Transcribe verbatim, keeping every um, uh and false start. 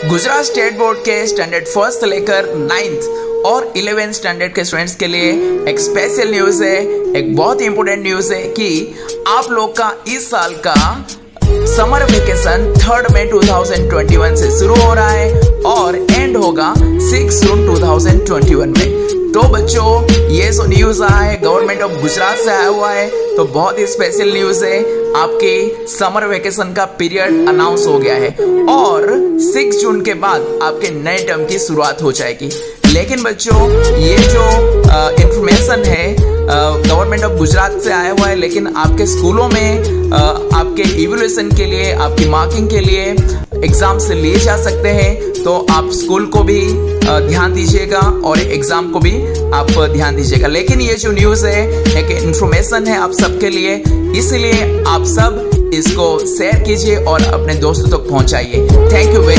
Gujarat state board के standard first से लेकर नाइन्थ और इलेवेंथ स्टैंडर्ड के स्टूडेंट्स के लिए एक स्पेशल न्यूज है, एक बहुत ही इंपॉर्टेंट न्यूज है कि आप लोग का इस साल का summer vacation third May two thousand twenty one से शुरू हो रहा है और एंड होगा six June two thousand twenty one में। तो बच्चों, ये जो न्यूज आया है गवर्नमेंट ऑफ गुजरात से आया हुआ है, तो बहुत ही स्पेशल न्यूज है। आपके समर वेकेशन का पीरियड अनाउंस हो गया है और सिक्स जून के बाद आपके नए टर्म की शुरुआत हो जाएगी। लेकिन बच्चों, ये जो इंफॉर्मेशन है गवर्नमेंट ऑफ गुजरात से आया हुआ है, लेकिन आपके स्कूलों में आ, आपके इवैल्यूएशन के लिए, आपकी मार्किंग के लिए एग्जाम से लिए जा सकते हैं। तो आप स्कूल को भी आ, ध्यान दीजिएगा और एग्जाम को भी आप ध्यान दीजिएगा। लेकिन ये जो न्यूज़ है एक इंफॉर्मेशन है आप सबके लिए, इसलिए आप सब इसको शेयर कीजिए और अपने दोस्तों तक पहुंचाइए। Thank you.